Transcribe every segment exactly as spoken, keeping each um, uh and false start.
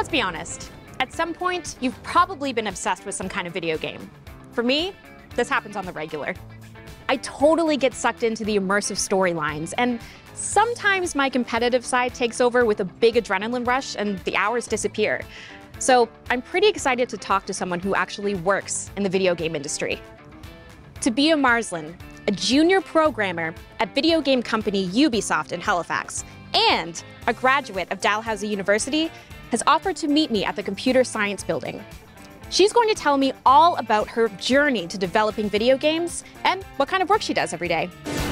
be honest. At some point, you've probably been obsessed with some kind of video game. For me, this happens on the regular. I totally get sucked into the immersive storylines, and sometimes my competitive side takes over with a big adrenaline rush and the hours disappear. So I'm pretty excited to talk to someone who actually works in the video game industry. Tabea Marzlin, a junior programmer at video game company Ubisoft in Halifax, and a graduate of Dalhousie University, has offered to meet me at the Computer Science Building. She's going to tell me all about her journey to developing video games and what kind of work she does every day.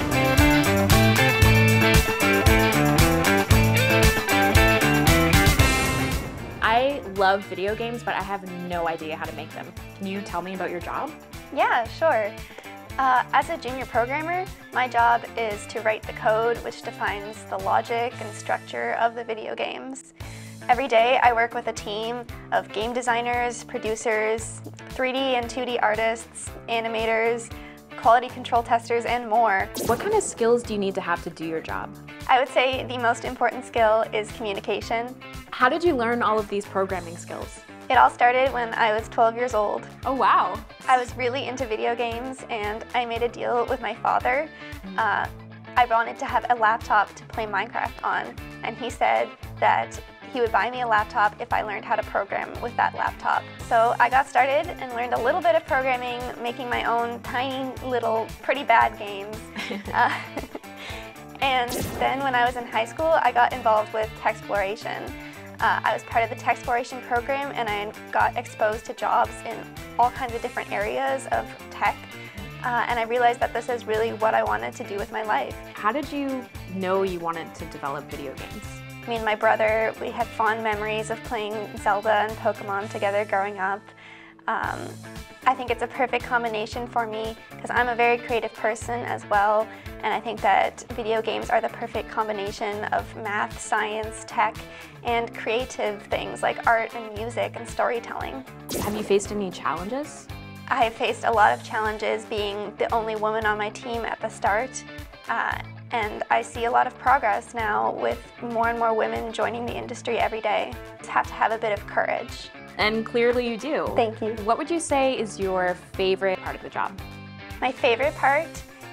I love video games, but I have no idea how to make them. Can you tell me about your job? Yeah, sure. Uh, as a junior programmer, my job is to write the code which defines the logic and structure of the video games. Every day I work with a team of game designers, producers, three D and two D artists, animators, quality control testers, and more. What kind of skills do you need to have to do your job? I would say the most important skill is communication. How did you learn all of these programming skills? It all started when I was twelve years old. Oh, wow. I was really into video games, and I made a deal with my father. Uh, I wanted to have a laptop to play Minecraft on, and he said that he would buy me a laptop if I learned how to program with that laptop. So I got started and learned a little bit of programming, making my own tiny little pretty bad games. uh, and then when I was in high school, I got involved with Techsploration. Uh, I was part of the Techsploration program, and I got exposed to jobs in all kinds of different areas of tech. Uh, and I realized that this is really what I wanted to do with my life. How did you know you wanted to develop video games? Me and my brother, we had fond memories of playing Zelda and Pokemon together growing up. Um, I think it's a perfect combination for me because I'm a very creative person as well, and I think that video games are the perfect combination of math, science, tech, and creative things like art and music and storytelling. Have you faced any challenges? I have faced a lot of challenges being the only woman on my team at the start. Uh, And I see a lot of progress now with more and more women joining the industry every day. You have to have a bit of courage. And clearly you do. Thank you. What would you say is your favorite part of the job? My favorite part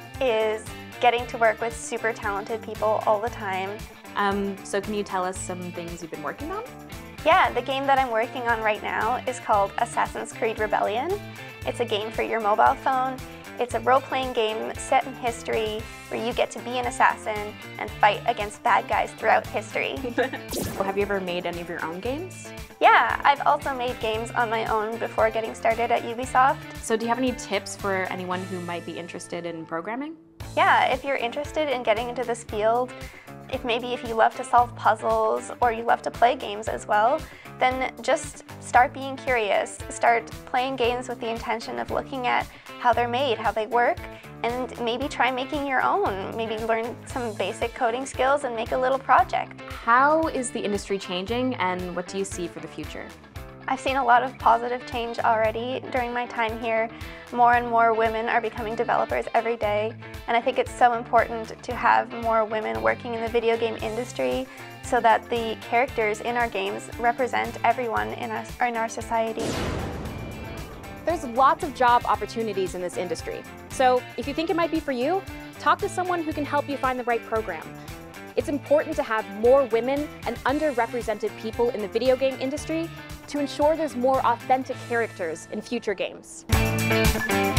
is getting to work with super talented people all the time. Um, so can you tell us some things you've been working on? Yeah, the game that I'm working on right now is called Assassin's Creed Rebellion. It's a game for your mobile phone. It's a role-playing game set in history where you get to be an assassin and fight against bad guys throughout history. Well, have you ever made any of your own games? Yeah, I've also made games on my own before getting started at Ubisoft. So do you have any tips for anyone who might be interested in programming? Yeah, if you're interested in getting into this field, if maybe if you love to solve puzzles or you love to play games as well, then just start being curious. Start playing games with the intention of looking at how they're made, how they work, and maybe try making your own. Maybe learn some basic coding skills and make a little project. How is the industry changing, and what do you see for the future? I've seen a lot of positive change already during my time here. More and more women are becoming developers every day, and I think it's so important to have more women working in the video game industry so that the characters in our games represent everyone in our, in our society. There's lots of job opportunities in this industry, so if you think it might be for you, talk to someone who can help you find the right program. It's important to have more women and underrepresented people in the video game industry to ensure there's more authentic characters in future games.